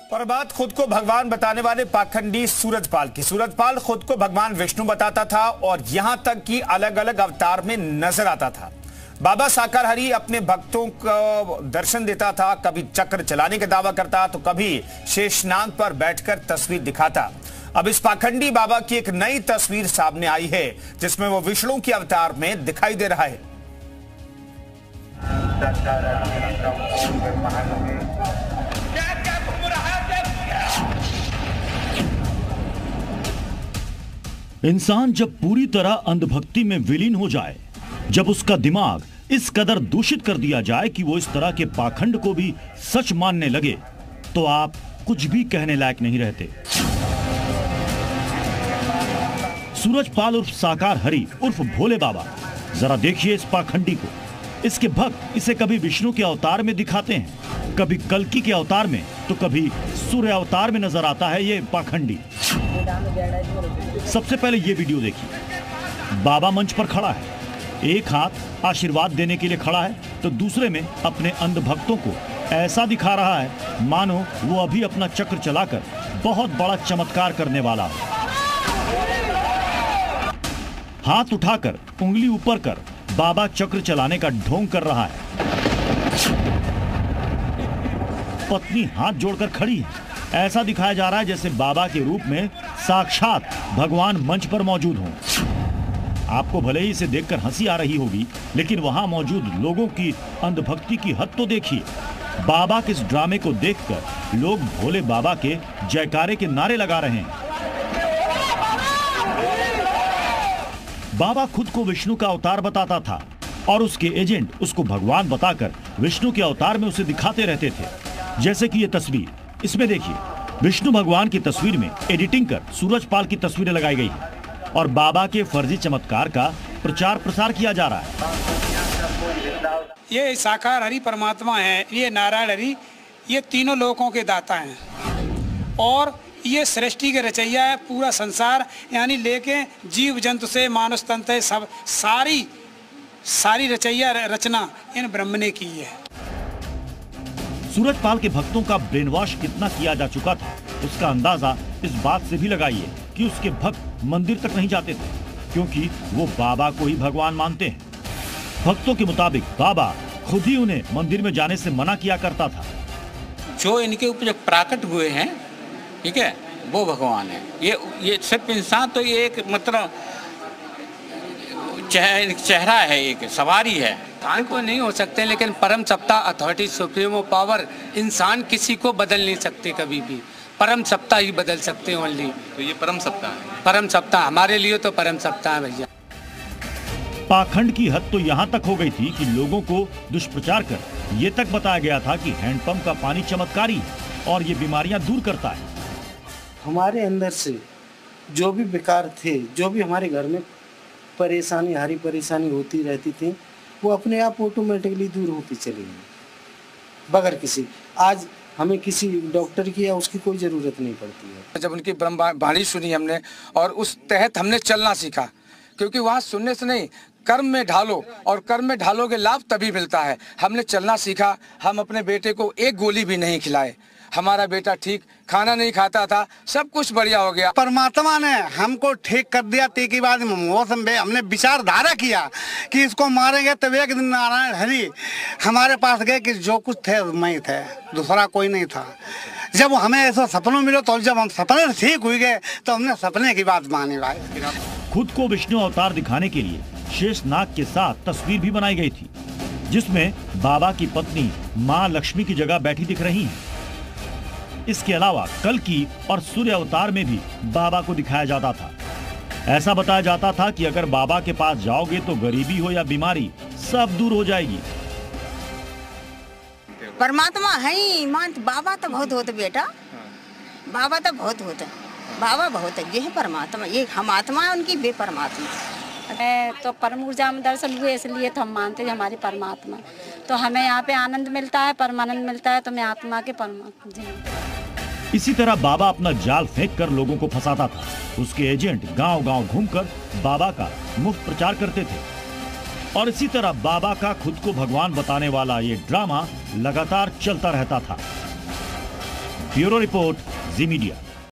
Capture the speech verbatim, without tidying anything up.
और बात खुद को भगवान बताने वाले पाखंडी सूरजपाल की। सूरजपाल खुद को भगवान विष्णु बताता था और यहां तक कि अलग अलग अवतार में नजर आता था। बाबा साकारहरी अपने भक्तों को दर्शन देता था, कभी चक्र चलाने का दावा करता तो कभी शेषनाग पर बैठकर तस्वीर दिखाता। अब इस पाखंडी बाबा की एक नई तस्वीर सामने आई है जिसमें वो विष्णु के अवतार में दिखाई दे रहा है। इंसान जब पूरी तरह अंधभक्ति में विलीन हो जाए, जब उसका दिमाग इस कदर दूषित कर दिया जाए कि वो इस तरह के पाखंड को भी सच मानने लगे, तो आप कुछ भी कहने लायक नहीं रहते। सूरजपाल उर्फ साकारहरी उर्फ भोले बाबा, जरा देखिए इस पाखंडी को। इसके भक्त इसे कभी विष्णु के अवतार में दिखाते हैं, कभी कल्कि के अवतार में, तो कभी सूर्य अवतार में नजर आता है ये पाखंडी। सबसे पहले ये वीडियो देखिए। बाबा मंच पर खड़ा है, एक हाथ आशीर्वाद देने के लिए खड़ा है, तो दूसरे में अपने अंध भक्तों को ऐसा दिखा रहा है मानो वो अभी अपना चक्र चलाकर बहुत बड़ा चमत्कार करने वाला है। हाथ उठाकर उंगली ऊपर कर बाबा चक्र चलाने का ढोंग कर रहा है। पत्नी हाथ जोड़कर खड़ी है, ऐसा दिखाया जा रहा है जैसे बाबा के रूप में साक्षात भगवान मंच पर मौजूद हों। आपको भले ही इसे देखकर हंसी आ रही होगी, लेकिन वहां मौजूद लोगों की अंधभक्ति की हद तो देखिए। बाबा के इस ड्रामे को देखकर लोग भोले बाबा के जयकारे के नारे लगा रहे हैं। बाबा खुद को विष्णु का अवतार बताता था और उसके एजेंट उसको भगवान बताकर विष्णु के अवतार में उसे दिखाते रहते थे। जैसे कि ये तस्वीर, इसमें देखिए विष्णु भगवान की तस्वीर में एडिटिंग कर सूरजपाल की तस्वीरें लगाई गई है और बाबा के फर्जी चमत्कार का प्रचार प्रसार किया जा रहा है। ये साकारहरी परमात्मा है, ये नारायण हरि, ये तीनों लोकों के दाता हैं और ये सृष्टि के रचैया है। पूरा संसार यानी लेके जीव जंतु से मानव तंत्र सब सारी सारी रचैया रचना इन ब्रह्म ने की है। सूरजपाल के भक्तों का ब्रेन वॉश कितना किया जा चुका था, उसका अंदाजा इस बात से भी लगाइए कि उसके भक्त मंदिर तक नहीं जाते थे, क्योंकि वो बाबा को ही भगवान मानते हैं। भक्तों के मुताबिक बाबा खुद ही उन्हें मंदिर में जाने से मना किया करता था। जो इनके ऊपर प्रकट हुए हैं, ठीक है, वो भगवान है। ये ये सिर्फ इंसान तो ये एक मतलब चेह, चेहरा है, एक सवारी है। इंसान को नहीं हो सकते, लेकिन परम सत्ता अथॉरिटी सुप्रीमो पावर इंसान किसी को बदल नहीं सकते कभी भी। परम सत्ता ही बदल सकते हैं ओनली। तो ये परम सत्ता है। परम सत्ता हमारे लिए तो परम सत्ता है भैया। पाखंड की हद तो यहाँ तक हो गई थी कि लोगों को दुष्प्रचार कर ये तक बताया गया था कि हैंडपंप का पानी चमत्कारी है और ये बीमारियां दूर करता है। हमारे अंदर से जो भी बेकार थे, जो भी हमारे घर में परेशानी हरी परेशानी होती रहती थी, वो अपने आप ऑटोमेटिकली दूर होती चली गई बगैर किसी। आज हमें किसी डॉक्टर की या उसकी कोई ज़रूरत नहीं पड़ती है। जब उनकी ब्रह्मवाणी सुनी हमने और उस तहत हमने चलना सीखा, क्योंकि वहाँ सुनने से नहीं, कर्म में ढालो और कर्म में ढालोगे लाभ तभी मिलता है। हमने चलना सीखा। हम अपने बेटे को एक गोली भी नहीं खिलाए। हमारा बेटा ठीक खाना नहीं खाता था, सब कुछ बढ़िया हो गया। परमात्मा ने हमको ठीक कर दिया। ती की बाद मौसम में हमने विचारधारा किया कि इसको मारेंगे, तब एक दिन नारायण हरि हमारे पास गए कि जो कुछ थे मैं थे, दूसरा कोई नहीं था। जब हमें ऐसा सपनों मिलो, तो जब हम सपने ठीक हुए गए तो हमने सपने की बात मानी भाई। खुद को विष्णु अवतार दिखाने के लिए शेषनाग के साथ तस्वीर भी बनाई गई थी, जिसमें बाबा की पत्नी माँ लक्ष्मी की जगह बैठी दिख रही हैं। इसके अलावा कल्कि और सूर्य अवतार में भी बाबा को दिखाया जाता था। ऐसा बताया जाता था कि अगर बाबा के पास जाओगे तो गरीबी हो या बीमारी सब दूर हो जाएगी। परमात्मा है ही मान, बाबा तो बहुत होते बेटा, बाबा तो बहुत होते, बाबा बहुत है। ये है परमात्मा, ये हम आत्मा है उनकी, वे परमात्मा। तो परम ऊर्जा में दर्शन हुए, इसलिए तो हम मानते हैं हमारी परमात्मा। तो हमें यहाँ पे आनंद मिलता है, परमानंद मिलता है, तो मैं आत्मा के परमात्मा जी। इसी तरह बाबा अपना जाल फेंक कर लोगों को फंसाता था। उसके एजेंट गांव-गांव घूमकर बाबा का मुफ्त प्रचार करते थे और इसी तरह बाबा का खुद को भगवान बताने वाला ये ड्रामा लगातार चलता रहता था। Bureau report, Zee media.